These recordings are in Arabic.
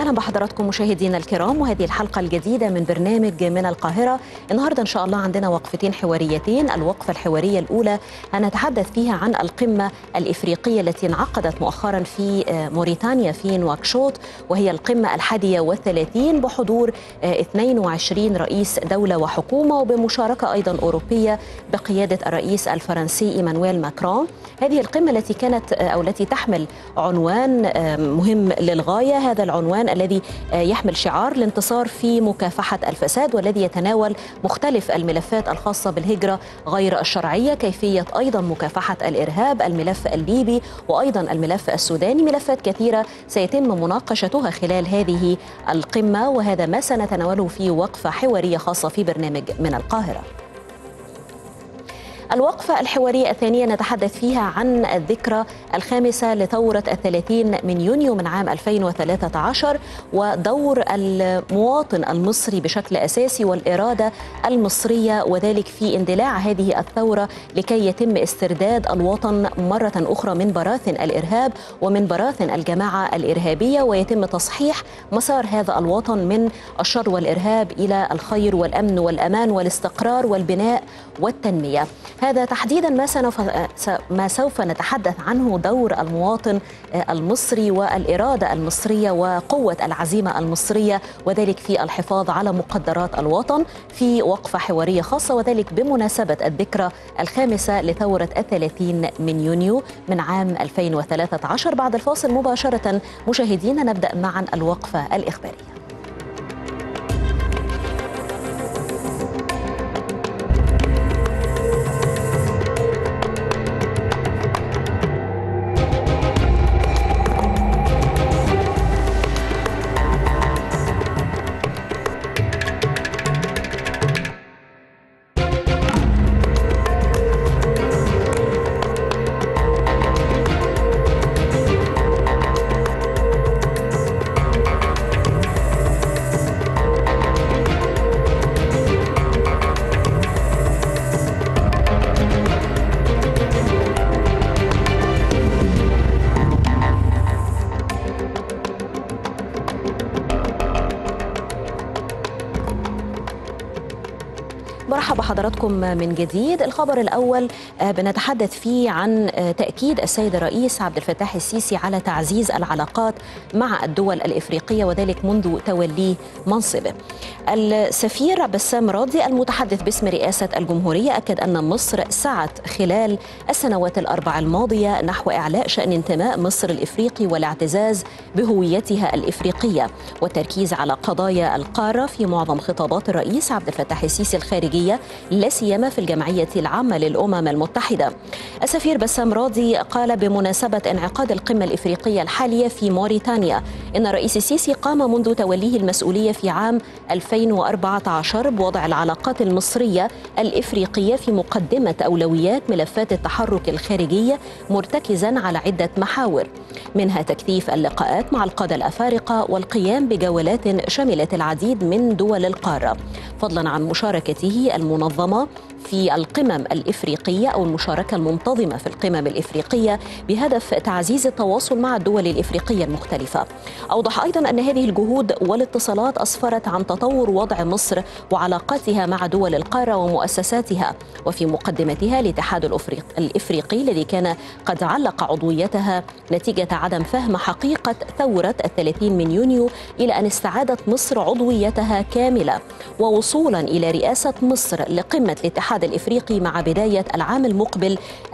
أهلا بحضراتكم مشاهدينا الكرام، وهذه الحلقة الجديدة من برنامج من القاهرة. النهاردة إن شاء الله عندنا وقفتين حواريتين. الوقفة الحوارية الأولى هنتحدث فيها عن القمة الإفريقية التي انعقدت مؤخرا في موريتانيا في نواكشوط، وهي القمة 31 بحضور 22 رئيس دولة وحكومة، وبمشاركة أيضا أوروبية بقيادة الرئيس الفرنسي إيمانويل ماكرون. هذه القمة التي كانت أو التي تحمل عنوان مهم للغاية، هذا العنوان الذي يحمل شعار الانتصار في مكافحة الفساد، والذي يتناول مختلف الملفات الخاصة بالهجرة غير الشرعية، كيفية أيضا مكافحة الإرهاب، الملف الليبي وأيضا الملف السوداني، ملفات كثيرة سيتم مناقشتها خلال هذه القمة، وهذا ما سنتناوله في وقفة حوارية خاصة في برنامج من القاهرة. الوقفة الحوارية الثانية نتحدث فيها عن الذكرى الخامسة لثورة 30 من يونيو من عام 2013، ودور المواطن المصري بشكل أساسي والإرادة المصرية، وذلك في اندلاع هذه الثورة لكي يتم استرداد الوطن مرة أخرى من براثن الإرهاب ومن براثن الجماعة الإرهابية، ويتم تصحيح مسار هذا الوطن من الشر والإرهاب إلى الخير والأمن والأمان والاستقرار والبناء والتنمية. هذا تحديدا ما سوف نتحدث عنه، دور المواطن المصري والإرادة المصرية وقوة العزيمة المصرية، وذلك في الحفاظ على مقدرات الوطن، في وقفة حوارية خاصة، وذلك بمناسبة الذكرى الخامسة لثورة 30 من يونيو من عام 2013. بعد الفاصل مباشرة مشاهدينا نبدأ معا الوقفة الإخبارية. مرحبا بحضراتكم من جديد. الخبر الأول بنتحدث فيه عن تأكيد السيد الرئيس عبد الفتاح السيسي على تعزيز العلاقات مع الدول الإفريقية، وذلك منذ توليه منصبه. السفير بسام راضي المتحدث باسم رئاسة الجمهورية أكد أن مصر سعت خلال السنوات الأربع الماضية نحو إعلاء شأن انتماء مصر الإفريقي والاعتزاز بهويتها الإفريقية، والتركيز على قضايا القارة في معظم خطابات الرئيس عبد الفتاح السيسي الخارجية، لا سيما في الجمعية العامة للأمم المتحدة. السفير بسام راضي قال بمناسبة انعقاد القمة الإفريقية الحالية في موريتانيا إن الرئيس السيسي قام منذ توليه المسؤولية في عام 2014 بوضع العلاقات المصرية الإفريقية في مقدمة أولويات ملفات التحرك الخارجية، مرتكزا على عدة محاور، منها تكثيف اللقاءات مع القادة الأفارقة والقيام بجولات شملت العديد من دول القارة، فضلا عن مشاركته المنظمة في القمم الإفريقية أو المشاركة المنتظمة في القمم الإفريقية بهدف تعزيز التواصل مع الدول الإفريقية المختلفة. أوضح أيضا أن هذه الجهود والاتصالات أسفرت عن تطور وضع مصر وعلاقاتها مع دول القارة ومؤسساتها، وفي مقدمتها الاتحاد الإفريقي الذي كان قد علق عضويتها نتيجة عدم فهم حقيقة ثورة 30 من يونيو، إلى أن استعادت مصر عضويتها كاملة، ووصولا إلى رئاسة مصر لقمة الاتحاد الإفريقي مع بداية العام المقبل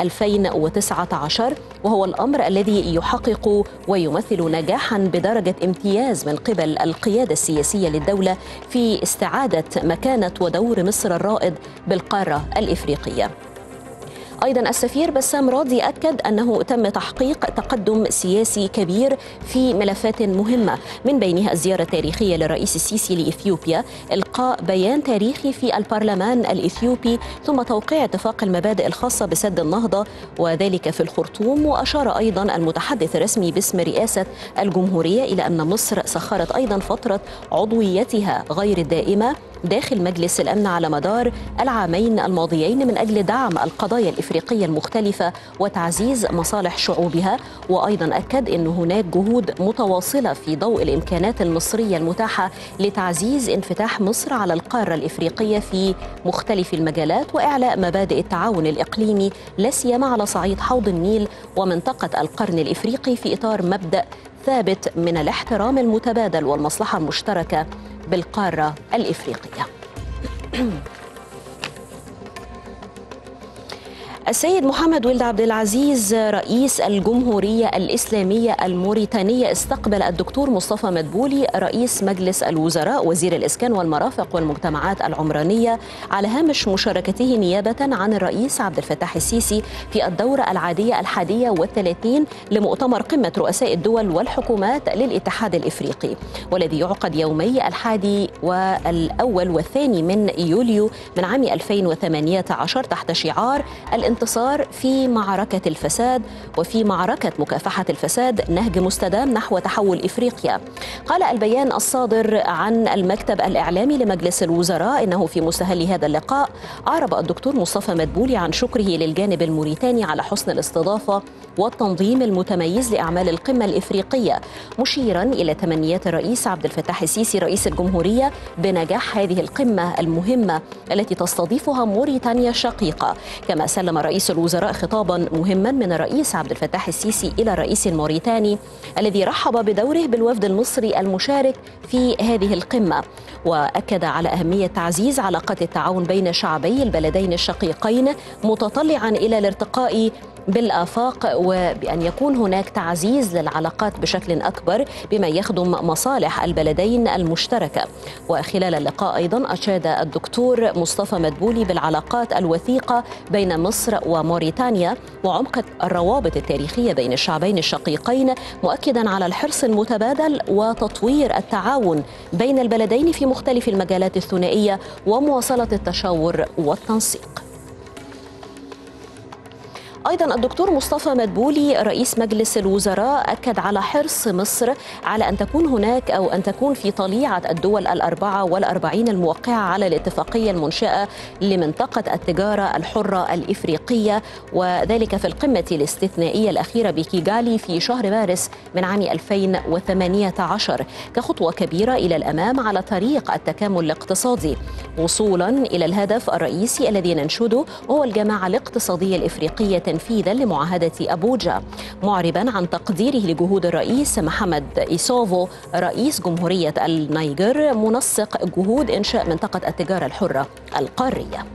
2019، وهو الأمر الذي يحقق ويمثل نجاحا بدرجة امتياز من قبل القيادة السياسية للدولة في استعادة مكانة ودور مصر الرائد بالقارة الإفريقية. أيضا السفير بسام راضي أكد أنه تم تحقيق تقدم سياسي كبير في ملفات مهمة، من بينها الزيارة التاريخية للرئيس السيسي لإثيوبيا، إلقاء بيان تاريخي في البرلمان الإثيوبي، ثم توقيع اتفاق المبادئ الخاصة بسد النهضة وذلك في الخرطوم. وأشار أيضا المتحدث الرسمي باسم رئاسة الجمهورية إلى أن مصر سخرت أيضا فترة عضويتها غير الدائمة داخل مجلس الأمن على مدار العامين الماضيين من أجل دعم القضايا الإفريقية المختلفة وتعزيز مصالح شعوبها. وأيضا أكد أن هناك جهود متواصلة في ضوء الإمكانات المصرية المتاحة لتعزيز انفتاح مصر على القارة الإفريقية في مختلف المجالات وإعلاء مبادئ التعاون الإقليمي لا سيما على صعيد حوض النيل ومنطقة القرن الإفريقي في إطار مبدأ ثابت من الاحترام المتبادل والمصلحة المشتركة بالقارة الإفريقية. السيد محمد ولد عبد العزيز رئيس الجمهورية الإسلامية الموريتانية استقبل الدكتور مصطفى مدبولي رئيس مجلس الوزراء وزير الإسكان والمرافق والمجتمعات العمرانية على هامش مشاركته نيابة عن الرئيس عبد الفتاح السيسي في الدورة العادية 31 لمؤتمر قمة رؤساء الدول والحكومات للاتحاد الإفريقي، والذي يعقد يومي 1 والثاني من يوليو من عام 2018 تحت شعار الانتصار في معركة الفساد وفي معركة مكافحة الفساد نهج مستدام نحو تحول إفريقيا. قال البيان الصادر عن المكتب الإعلامي لمجلس الوزراء إنه في مستهل هذا اللقاء أعرب الدكتور مصطفى مدبولي عن شكره للجانب الموريتاني على حسن الاستضافة والتنظيم المتميز لأعمال القمة الإفريقية، مشيرا إلى تمنيات الرئيس عبد الفتاح السيسي رئيس الجمهورية بنجاح هذه القمة المهمة التي تستضيفها موريتانيا الشقيقة. كما سلم رئيس الوزراء خطابا مهما من الرئيس عبد الفتاح السيسي إلى الرئيس الموريتاني الذي رحب بدوره بالوفد المصري المشارك في هذه القمة، وأكد على أهمية تعزيز علاقات التعاون بين شعبي البلدين الشقيقين متطلعا إلى الارتقاء بالآفاق وبأن يكون هناك تعزيز للعلاقات بشكل أكبر بما يخدم مصالح البلدين المشتركة. وخلال اللقاء أيضا أشاد الدكتور مصطفى مدبولي بالعلاقات الوثيقة بين مصر وموريتانيا وعمق الروابط التاريخية بين الشعبين الشقيقين، مؤكدا على الحرص المتبادل وتطوير التعاون بين البلدين في مختلف المجالات الثنائية ومواصلة التشاور والتنسيق. أيضا الدكتور مصطفى مدبولي رئيس مجلس الوزراء أكد على حرص مصر على أن تكون هناك أو أن تكون في طليعة الدول 44 الموقعة على الاتفاقية المنشأة لمنطقة التجارة الحرة الإفريقية، وذلك في القمة الاستثنائية الأخيرة بكيغالي في شهر مارس من عام 2018 كخطوة كبيرة إلى الأمام على طريق التكامل الاقتصادي وصولا إلى الهدف الرئيسي الذي ننشده وهو الجماعة الاقتصادية الإفريقية تنفيذا لمعاهدة أبوجا، معربا عن تقديره لجهود الرئيس محمد إيسوفو رئيس جمهورية النيجر منسق جهود إنشاء منطقة التجارة الحرة القارية.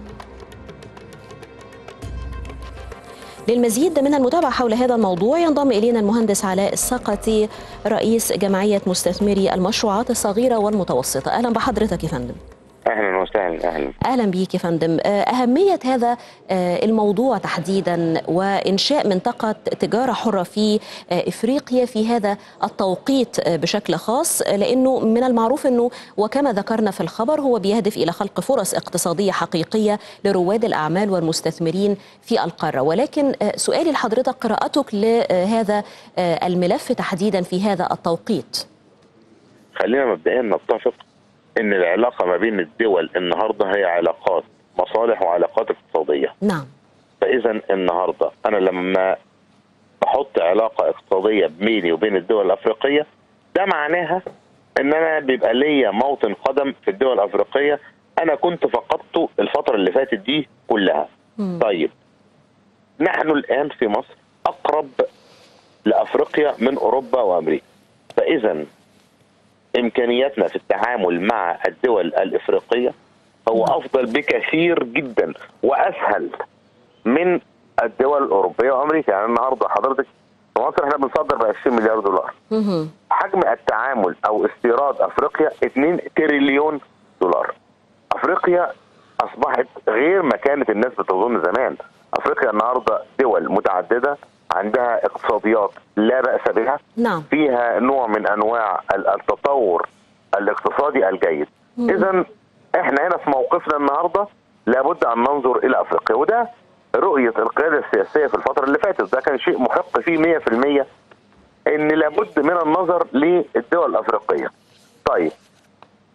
للمزيد من المتابعة حول هذا الموضوع ينضم إلينا المهندس علاء السقطي رئيس جمعية مستثمري المشروعات الصغيرة والمتوسطة. أهلا بحضرتك يا فندم. اهلا وسهلا. اهلا بيك يا فندم. اهميه هذا الموضوع تحديدا وانشاء منطقه تجاره حره في افريقيا في هذا التوقيت بشكل خاص، لانه من المعروف انه وكما ذكرنا في الخبر هو بيهدف الى خلق فرص اقتصاديه حقيقيه لرواد الاعمال والمستثمرين في القاره، ولكن سؤالي لحضرتك قراءتك لهذا الملف تحديدا في هذا التوقيت. خلينا مبدئيا نتفق ان العلاقه ما بين الدول النهارده هي علاقات مصالح وعلاقات اقتصاديه. نعم. فاذا النهارده انا لما بحط علاقه اقتصاديه بيني وبين الدول الافريقيه ده معناها ان انا بيبقى ليا موطن قدم في الدول الافريقيه انا كنت فقدته الفتره اللي فاتت دي كلها. طيب نحن الان في مصر اقرب لافريقيا من اوروبا وامريكا، فاذا إمكانياتنا في التعامل مع الدول الإفريقية هو أفضل بكثير جدا وأسهل من الدول الأوروبية وأمريكا. يعني النهارده حضرتك في مصر احنا بنصدر ب 20 مليار دولار. حجم التعامل أو استيراد أفريقيا 2 تريليون دولار. أفريقيا أصبحت غير ما كانت الناس بتظن زمان. أفريقيا النهارده دول متعددة عندها اقتصاديات لا بأس بها. نعم. فيها نوع من انواع التطور الاقتصادي الجيد. اذا احنا هنا في موقفنا النهارده لابد ان ننظر الى افريقيا، وده رؤيه القياده السياسيه في الفتره اللي فاتت، ده كان شيء محق فيه 100% ان لابد من النظر للدول الافريقيه. طيب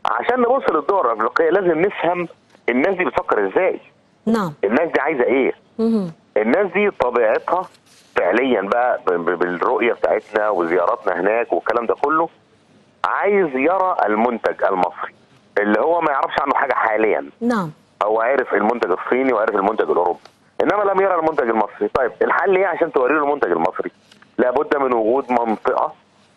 عشان نبص للدول الافريقيه لازم نفهم الناس دي بتفكر ازاي. نعم. الناس دي عايزه ايه؟ الناس دي طبيعتها فعليا بقى بالرؤيه بتاعتنا وزياراتنا هناك والكلام ده كله، عايز يرى المنتج المصري اللي هو ما يعرفش عنه حاجه حاليا. نعم. هو عارف المنتج الصيني وعارف المنتج الاوروبي، انما لم يرى المنتج المصري. طيب الحل ايه عشان توري له المنتج المصري؟ لابد من وجود منطقه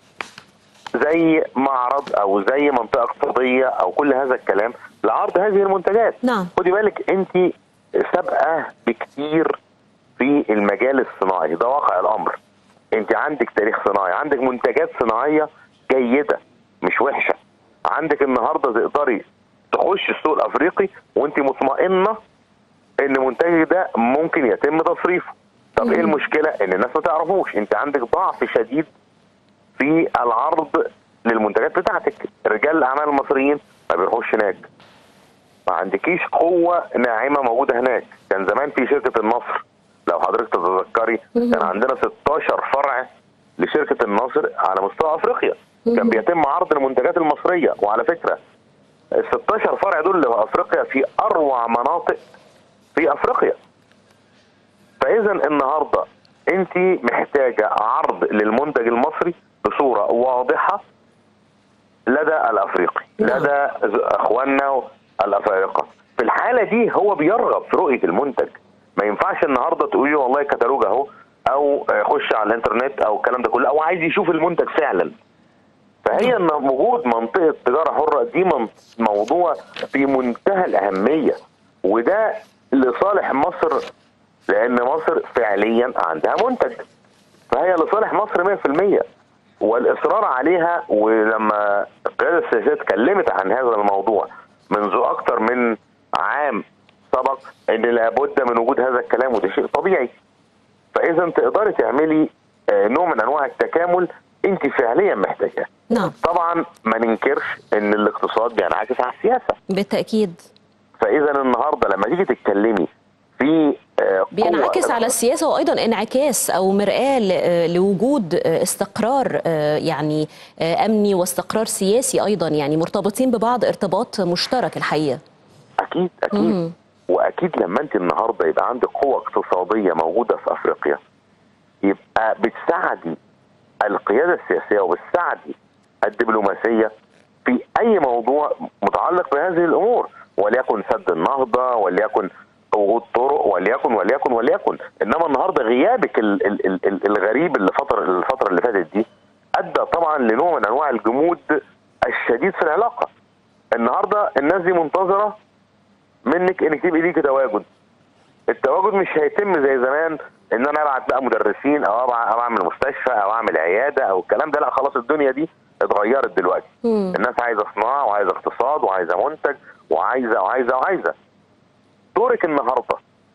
زي معرض او زي منطقه اقتصاديه او كل هذا الكلام لعرض هذه المنتجات. نعم. خدي بالك انت سابقه بكتير في المجال الصناعي، ده واقع الامر. انت عندك تاريخ صناعي، عندك منتجات صناعيه جيده مش وحشه. عندك النهارده تقدري تخش السوق الافريقي وانت مطمئنه ان منتجك ده ممكن يتم تصريفه. طب ايه المشكله؟ ان الناس ما تعرفوش. انت عندك ضعف شديد في العرض للمنتجات بتاعتك. رجال الاعمال المصريين ما بيروحوش هناك، ما عندكيش قوه ناعمه موجوده هناك. كان زمان في شركه النصر، لو حضرتك تتذكري كان عندنا 16 فرع لشركه النصر على مستوى افريقيا، كان بيتم عرض المنتجات المصريه. وعلى فكره ال 16 فرع دول اللي في افريقيا في اروع مناطق في افريقيا. فاذا النهارده انت محتاجه عرض للمنتج المصري بصوره واضحه لدى الافريقي، لدى اخواننا الافارقه. في الحاله دي هو بيرغب في رؤيه المنتج. ما ينفعش النهارده تقولي والله كتالوج اهو او خش على الانترنت او الكلام ده كله، او عايز يشوف المنتج فعلا. فهي ان وجود منطقه تجاره حره دي موضوع في منتهى الاهميه، وده لصالح مصر، لان مصر فعليا عندها منتج، فهي لصالح مصر 100%. والاصرار عليها، ولما القياده السياسيه اتكلمت عن هذا الموضوع منذ اكثر من عام سبق ان لابد من وجود هذا الكلام، وده شيء طبيعي. فاذا تقدري تعملي نوع من انواع التكامل انت فعليا محتاجاه. نعم. طبعا ما ننكرش ان الاقتصاد بينعكس على السياسه بالتاكيد. فاذا النهارده لما تيجي تتكلمي في بينعكس على السياسه، وايضا انعكاس او مرآة لوجود استقرار يعني امني واستقرار سياسي ايضا، يعني مرتبطين ببعض ارتباط مشترك الحقيقه. اكيد اكيد. واكيد لما انت النهارده يبقى عندك قوه اقتصاديه موجوده في افريقيا، يبقى بتساعدي القياده السياسيه وبتساعدي الدبلوماسيه في اي موضوع متعلق بهذه الامور، وليكن سد النهضه، وليكن وجود طرق، وليكن. انما النهارده غيابك الغريب الفتره اللي فاتت دي ادى طبعا لنوع من انواع الجمود الشديد في العلاقه. النهارده الناس دي منتظره منك انك تبقي ليكي تواجد. التواجد مش هيتم زي زمان ان انا ابعت بقى مدرسين او اعمل مستشفى او اعمل عياده او الكلام ده. لا خلاص، الدنيا دي اتغيرت دلوقتي. الناس عايزه صناعه وعايزه اقتصاد وعايزه منتج وعايزه. دورك النهارده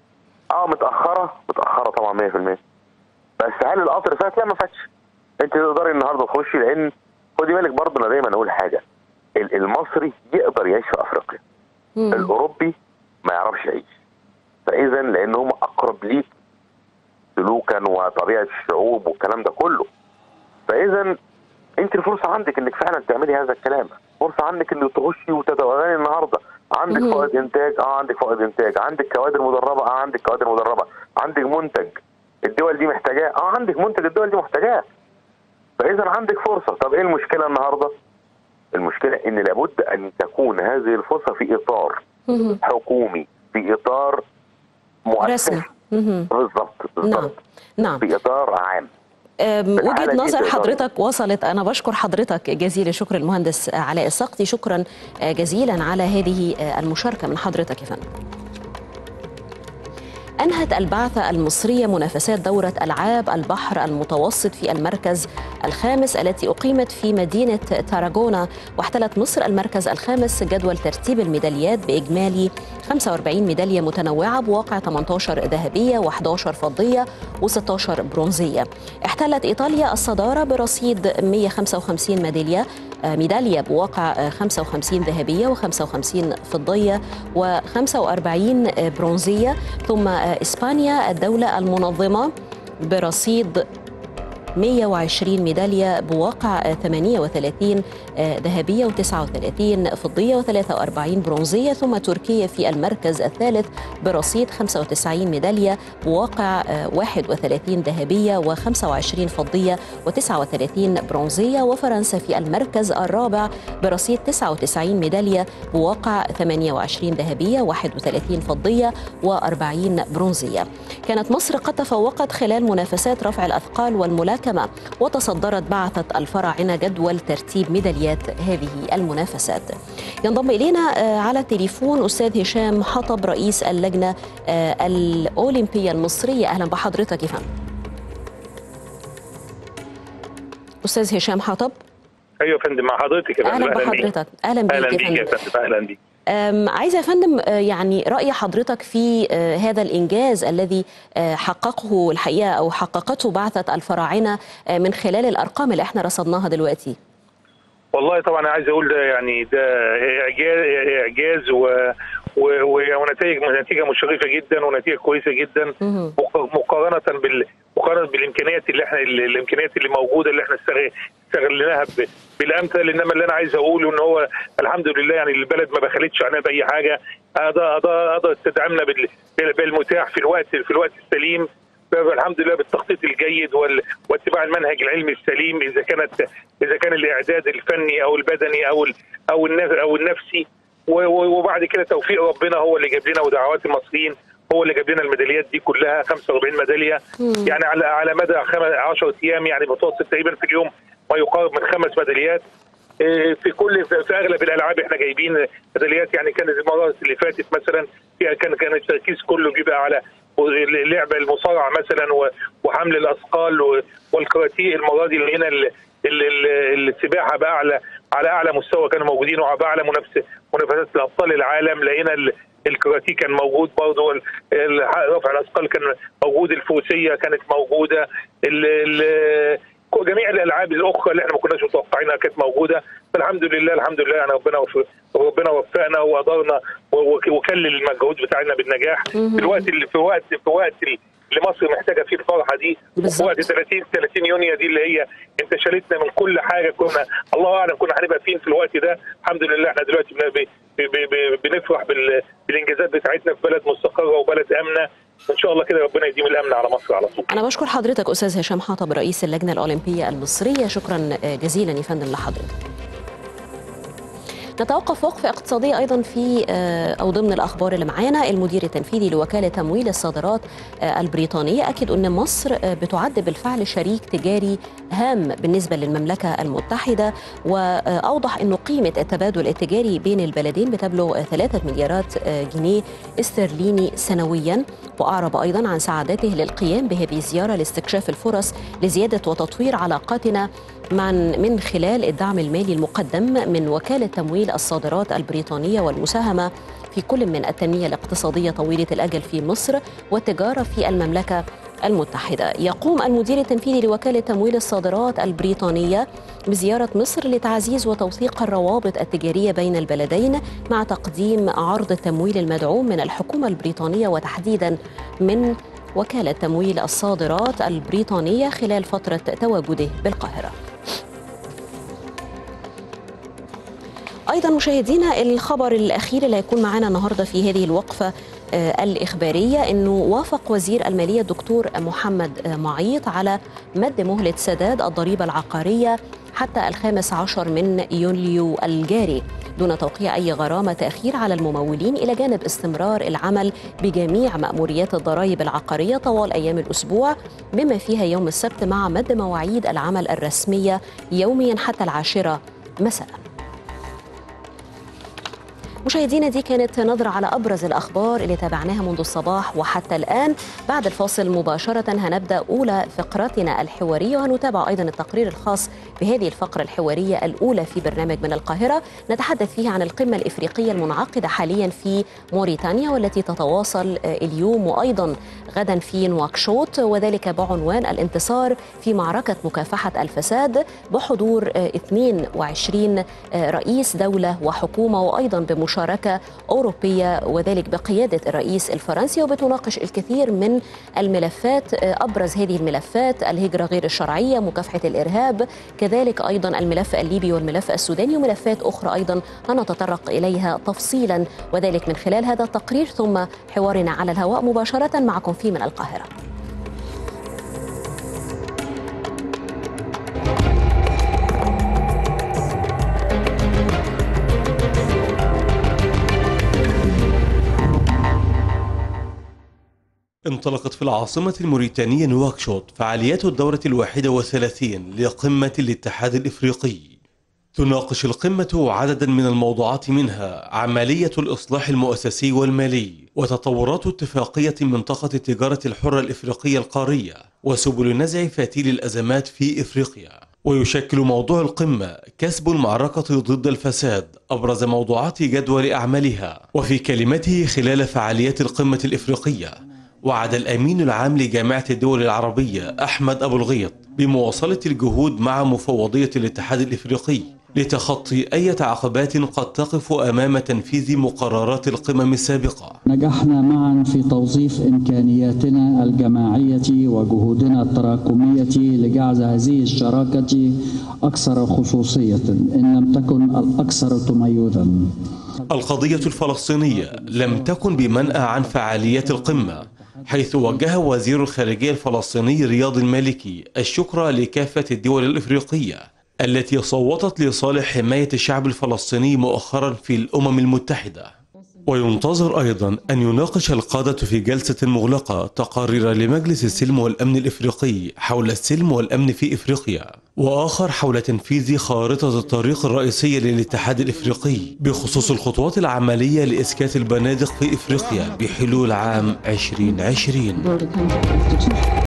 متاخره طبعا 100%، بس هل القطر فات؟ لا ما فاتش. انت تقدري النهارده تخشي، لان خدي بالك برضه انا دايما اقول حاجه، المصري يقدر يعيش في افريقيا، الاوروبي ما يعرفش يعيش. فاذا لان هم اقرب ليك سلوكا وطبيعه الشعوب والكلام ده كله. فاذا انت الفرصه عندك انك فعلا تعملي هذا الكلام، فرصه عندك انك تخشي وتتوغلي النهارده. عندك فائض انتاج، عندك فائض انتاج، عندك كوادر مدربه، عندك كوادر مدربه، عندك منتج الدول دي محتاجاه، عندك منتج الدول دي محتاجاه. فاذا عندك فرصه. طب ايه المشكله النهارده؟ المشكله ان لابد ان تكون هذه الفرصه في اطار حكومي، في اطار مؤسسي. بالضبط. نعم. في اطار عام. وجهة نظر حضرتك وصلت. أنا بشكر حضرتك جزيل الشكر المهندس علاء السقطي، شكرا جزيلا على هذه المشاركة من حضرتك يا فندم. أنهت البعثة المصرية منافسات دورة ألعاب البحر المتوسط في المركز الخامس التي أقيمت في مدينة تاراغونا، واحتلت مصر المركز الخامس جدول ترتيب الميداليات بإجمالي 45 ميدالية متنوعة بواقع 18 ذهبية و11 فضية و16 برونزية. احتلت إيطاليا الصدارة برصيد 155 ميدالية بواقع 55 ذهبية و55 فضية و45 برونزية. ثم إسبانيا الدولة المنظمة برصيد 120 ميدالية بواقع 38 ذهبية و39 فضية و43 برونزية، ثم تركيا في المركز الثالث برصيد 95 ميدالية بواقع 31 ذهبية و25 فضية و39 برونزية، وفرنسا في المركز الرابع برصيد 99 ميدالية بواقع 28 ذهبية 31 فضية و40 برونزية. كانت مصر قد تفوقت خلال منافسات رفع الأثقال والملاكمة، وتصدرت بعثة الفراعنة جدول ترتيب ميداليات هذه المنافسات. ينضم إلينا على التليفون أستاذ هشام حطب رئيس اللجنة الأولمبية المصرية. أهلا بحضرتك يا فندم. أستاذ هشام حطب. ايوه يا فندم، مع حضرتك يا فندم. اهلا بحضرتك. اهلا بيك يا فندم. اهلا بيك. عايزه يا فندم يعني راي حضرتك في هذا الانجاز الذي حققه الحقيقه او حققته بعثه الفراعنه من خلال الارقام اللي احنا رصدناها دلوقتي. والله طبعا انا عايز اقول ده اعجاز ونتيجه مشرفه جدا ونتيجه كويسه جدا مقارنه بالامكانيات اللي موجوده اللي احنا استغلناها بالامثل. انما اللي انا عايز اقوله ان هو الحمد لله يعني البلد ما بخلتش عنها باي حاجه، قدرت تدعمنا بالمتاح في الوقت السليم، الحمد لله بالتخطيط الجيد واتباع المنهج العلمي السليم، اذا كان الاعداد الفني او البدني او النفسي، وبعد كده توفيق ربنا هو اللي جاب لنا ودعوات المصريين هو اللي جاب لنا الميداليات دي كلها 45 ميداليه. يعني على مدى 10 ايام يعني متوسط تقريبا في اليوم ما يقارب من 5 ميداليات. في اغلب الالعاب احنا جايبين ميداليات. يعني كانت المرات اللي فاتت مثلا كان التركيز كله بيبقى على لعبه المصارعه مثلا وحمل الاثقال والكاراتيه. المره دي لقينا السباحه بقى على اعلى مستوى كانوا موجودين، وباعلى منافسات لابطال العالم. لقينا الكاراتيه كان موجود برضه، رفع الاثقال كان موجود، الفروسيه كانت موجوده، جميع الالعاب الاخرى اللي احنا ما كناش متوقعينها كانت موجوده. فالحمد لله يعني ربنا وفقنا وقدرنا وكلل المجهود بتاعنا بالنجاح في وقت اللي مصر محتاجه فيه الفرحه دي، في وقت 30 يونيو دي اللي هي انت شالتنا من كل حاجه كنا الله اعلم كنا هنبقى فين في الوقت ده. الحمد لله احنا دلوقتي بنفرح بالانجازات بتاعتنا في بلد مستقره وبلد امنه، ان شاء الله كده ربنا يديم الامن على مصر على طول. انا بشكر حضرتك استاذ هشام حطب رئيس اللجنه الاولمبيه المصريه، شكرا جزيلا يا فندم لحضرتك. نتوقف وقفة اقتصادية أيضا في أو ضمن الأخبار اللي معانا. المدير التنفيذي لوكالة تمويل الصادرات البريطانية أكد أن مصر بتعد بالفعل شريك تجاري هام بالنسبة للمملكة المتحدة، وأوضح أن قيمة التبادل التجاري بين البلدين بتبلغ 3 مليارات جنيه استرليني سنويا. وأعرب أيضا عن سعادته للقيام بهذه الزيارة لاستكشاف الفرص لزيادة وتطوير علاقاتنا من خلال الدعم المالي المقدم من وكالة تمويل الصادرات البريطانية والمساهمة في كل من التنمية الاقتصادية طويلة الأجل في مصر والتجارة في المملكة المتحدة. يقوم المدير التنفيذي لوكالة تمويل الصادرات البريطانية بزيارة مصر لتعزيز وتوثيق الروابط التجارية بين البلدين مع تقديم عرض التمويل المدعوم من الحكومة البريطانية وتحديدا من وكالة تمويل الصادرات البريطانية خلال فترة تواجده بالقاهرة. أيضا مشاهدينا الخبر الأخير اللي هيكون معنا النهاردة في هذه الوقفة الإخبارية أنه وافق وزير المالية الدكتور محمد معيط على مد مهلة سداد الضريبة العقارية حتى 15 من يوليو الجاري دون توقيع أي غرامة تأخير على الممولين، إلى جانب استمرار العمل بجميع مأموريات الضرائب العقارية طوال أيام الأسبوع بما فيها يوم السبت، مع مد مواعيد العمل الرسمية يوميا حتى 10 مساء. مشاهدينا دي كانت نظرة على أبرز الأخبار اللي تابعناها منذ الصباح وحتى الآن. بعد الفاصل مباشرة هنبدأ أولى فقراتنا الحوارية، وهنتابع أيضا التقرير الخاص بهذه الفقرة الحوارية الأولى في برنامج من القاهرة، نتحدث فيها عن القمة الإفريقية المنعقدة حاليا في موريتانيا والتي تتواصل اليوم وأيضا غدا في نواكشوط، وذلك بعنوان الانتصار في معركة مكافحة الفساد، بحضور 22 رئيس دولة وحكومة، وأيضا بمشاركة مشاركة أوروبية وذلك بقيادة الرئيس الفرنسي، وبتناقش الكثير من الملفات. أبرز هذه الملفات الهجرة غير الشرعية، مكافحة الإرهاب، كذلك أيضا الملف الليبي والملف السوداني وملفات أخرى أيضا هنتطرق إليها تفصيلا، وذلك من خلال هذا التقرير ثم حوارنا على الهواء مباشرة معكم فيه من القاهرة. انطلقت في العاصمة الموريتانية نواكشوط فعاليات الدورة 31 لقمة الاتحاد الإفريقي. تناقش القمة عددا من الموضوعات، منها عملية الإصلاح المؤسسي والمالي وتطورات اتفاقية منطقة التجارة الحرة الإفريقية القارية وسبل نزع فتيل الأزمات في إفريقيا. ويشكل موضوع القمة كسب المعركة ضد الفساد أبرز موضوعات جدول أعمالها. وفي كلمته خلال فعاليات القمة الإفريقية، وعد الأمين العام لجامعة الدول العربية أحمد أبو الغيط بمواصلة الجهود مع مفوضية الاتحاد الإفريقي لتخطي أي عقبات قد تقف أمام تنفيذ مقررات القمم السابقة. نجحنا معا في توظيف إمكانياتنا الجماعية وجهودنا التراكمية لجعل هذه الشراكة أكثر خصوصية إن لم تكن الأكثر تميزا. القضية الفلسطينية لم تكن بمنأى عن فعاليات القمة، حيث وجه وزير الخارجية الفلسطيني رياض المالكي الشكر لكافة الدول الإفريقية التي صوتت لصالح حماية الشعب الفلسطيني مؤخرا في الأمم المتحدة. وينتظر أيضا أن يناقش القادة في جلسة مغلقة تقارير لمجلس السلم والأمن الإفريقي حول السلم والأمن في إفريقيا، وآخر حول تنفيذ خارطة الطريق الرئيسية للاتحاد الإفريقي بخصوص الخطوات العملية لإسكات البنادق في إفريقيا بحلول عام 2020.